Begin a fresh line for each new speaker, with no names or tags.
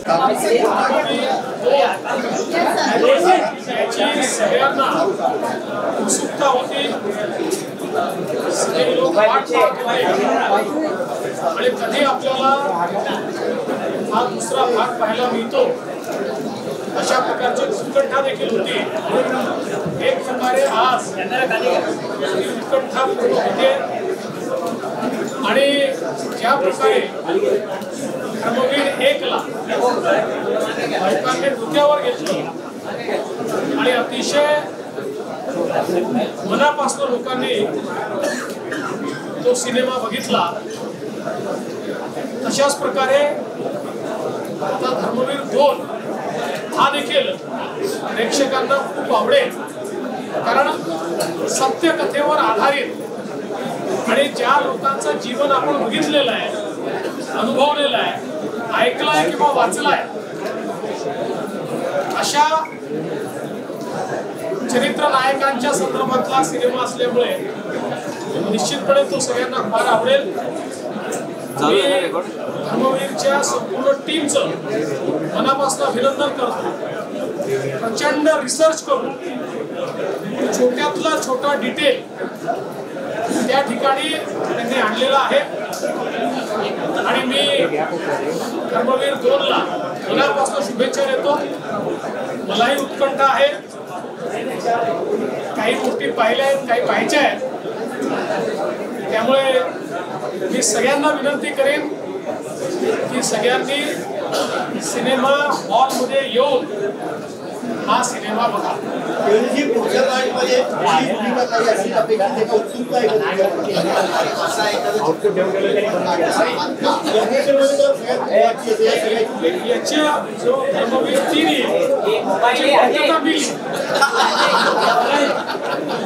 याची सगळ्यांना उत्सुकता होती, सगळे लोक वाट पाहत होते आणि कधी आपल्याला हा दुसरा भाग पाहायला मिळतो अशा प्रकारची उत्कंठा देखील होती. एक प्रकारे आज उत्कंठा पूर्ण होते आणि ज्या प्रकारे धर्मवीर 1 ला लोकांनी डोक्यावर घेतलं आणि अतिशय मनापासून लोकांनी तो सिनेमा बघितला, तशाच प्रकारे आता धर्मवीर 2 हा देखील प्रेक्षकांना खूप आवडेल. कारण सत्यकथेवर आधारित आणि ज्या लोकांचं जीवन आपण बघितलेलं आहे, अनुभवलेलं आहे, ऐकलंय किंवा वाचलंय, अशा चरित्र नायकांच्या संदर्भातला सिनेमा असल्यामुळे निश्चितपणे तो सगळ्यांना फार आवडेल. मी धर्मवीरच्या संपूर्ण टीमचं मनापासून अभिनंदन करतो. प्रचंड रिसर्च करून छोट्यातला छोटा डिटेल त्या ठिकाणी त्यांनी आणलेला आहे आणि मी धर्मवीर 2 ला मनापासून शुभेच्छा देतो. मलाही उत्कंठा आहे, काही गोष्टी पाहिल्या आहेत, काही पाहायच्या आहेत. त्यामुळे मी सगळ्यांना विनंती करेन की सगळ्यांनी सिनेमा हॉलमध्ये येऊन हा सिनेमा बघा. याच्या जो धर्मवीर 3 आहे